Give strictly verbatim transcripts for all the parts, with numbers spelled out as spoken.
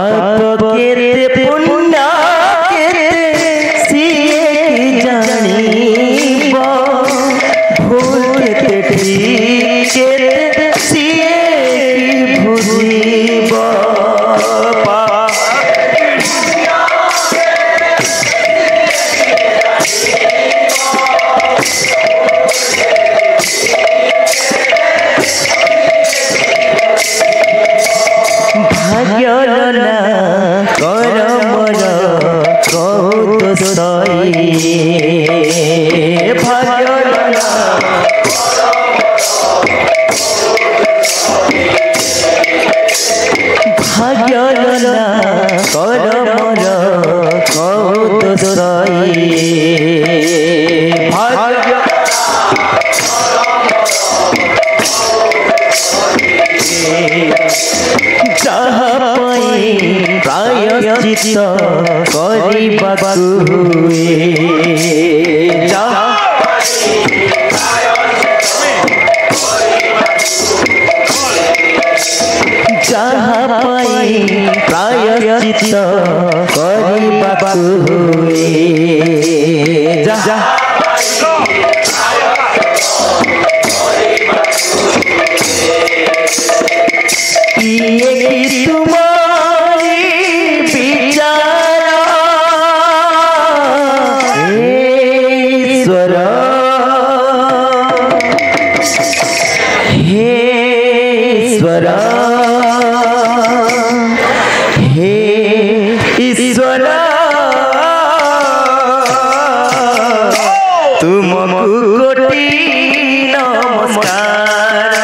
पाप केते पुण्य केते सिए जानिबो भूल केते ठीक केते सिए बुझिबो भाग्यलना करमर कौत सई भाग्यलना भाग्यलना करमर कौत सई भाग्य प्रायश्चित करिबाकु हुए जहाँ पाई प्रायश्चित करिबाकु हुए जा ये तुम्हारी विचार ईश्वर हे ईश्वर हे ईश्वर तुमको कोटि नमस्कार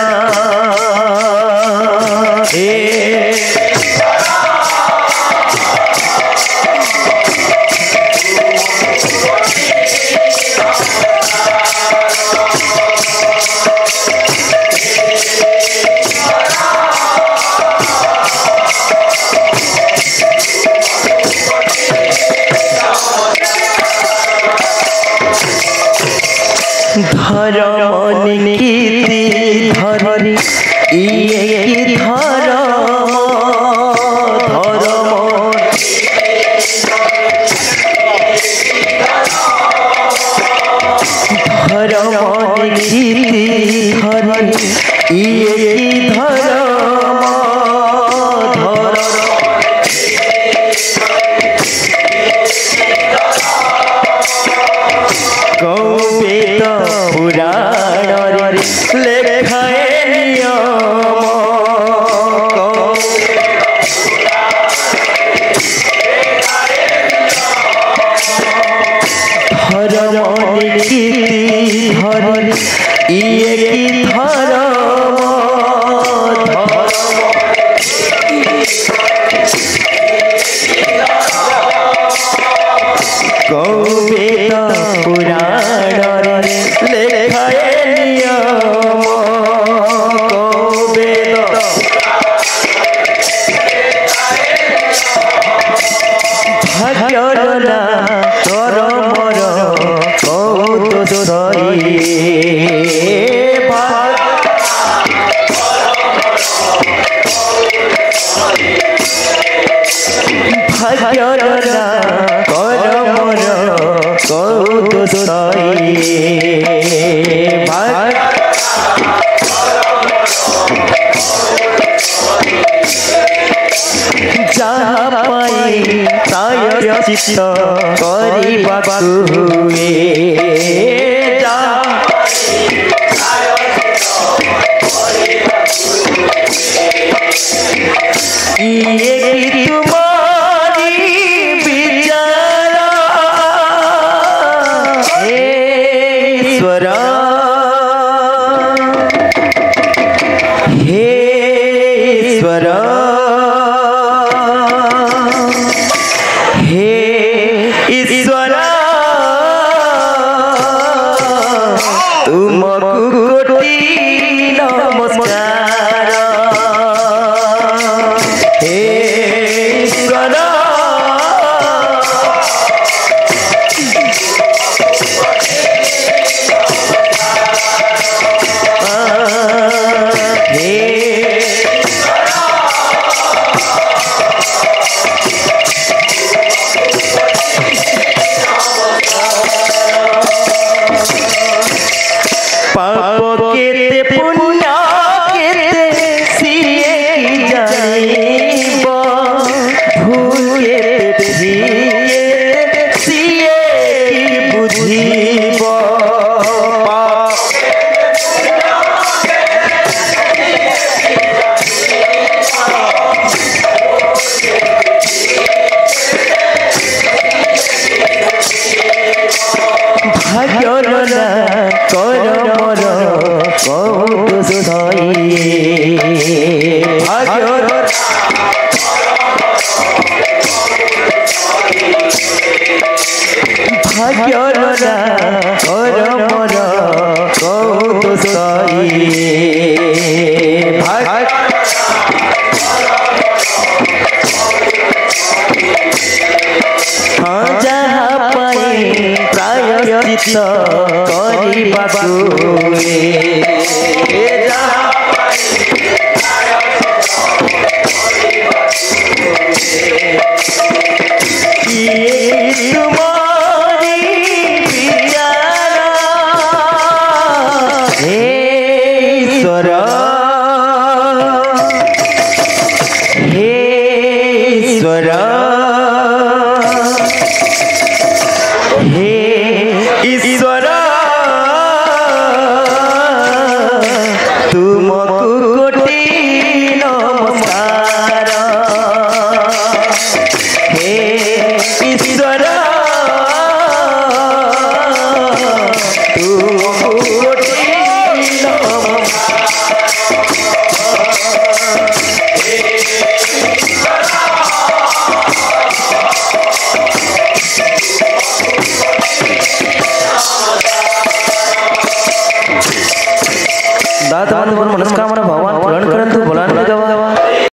धर्म नीति धरी ये धर्म धर्म धर्म नीति धरी ये धर्म कौवेद पुराण लेखाए नियम धर्म नीति धरी ये धर्म कौवेद पुराण लेखाए नियम कौवेद भाग्यलना करमर कौत सई भाग्यलना करमर कौत सई जहाँ पाई प्रायश्चित करिबाकु हुए ये तुम्हारी विचार हे ईश्वर हे ईश्वर हे ईश्वर तुमको कोटि नमस्कार हे ভাগ্যর না কর মর কৌত সই যাহা পাই প্রায়শ্চিত্ত করিবাকু तुम्हारी प्यारा हे ईश्वर हे ईश्वर हे ईश्वर तुमको कोटि नमस्कार हे ईश्वर तुमको कोटि दादा